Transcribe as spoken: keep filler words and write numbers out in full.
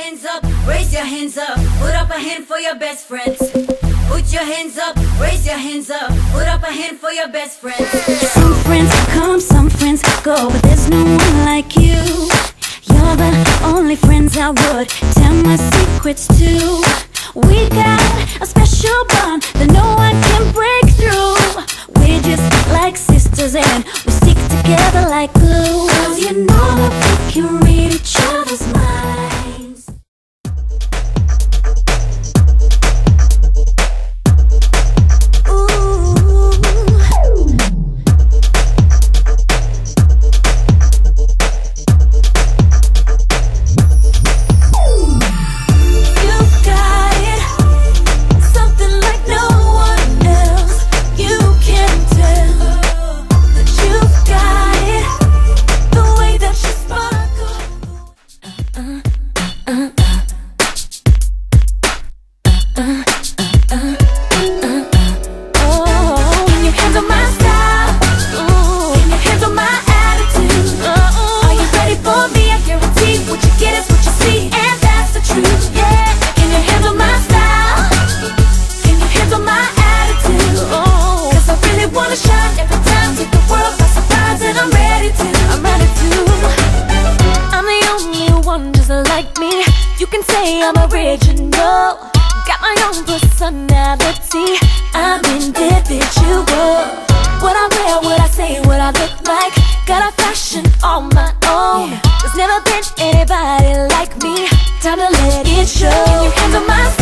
hands up, raise your hands up. Put up a hand for your best friends. Put your hands up, raise your hands up. Put up a hand for your best friends. Some friends come, some friends go, but there's no one like you. You're the only friends I would tell my secrets to. We got a special bond that no one can break through. We're just like sisters and we stick together like glue. 'Cause you know that we can read each other's minds. I'm original, got my own personality. I'm individual. What I wear, what I say, what I look like, got a fashion on my own. There's never been anybody like me. Time to let it show. Can you handle my